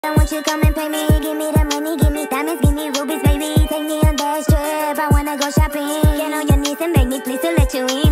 I want you come and pay me, give me the money, give me diamonds, give me rubies, baby. Take me on that trip, I wanna go shopping. Get on your knees and beg me please to let you in.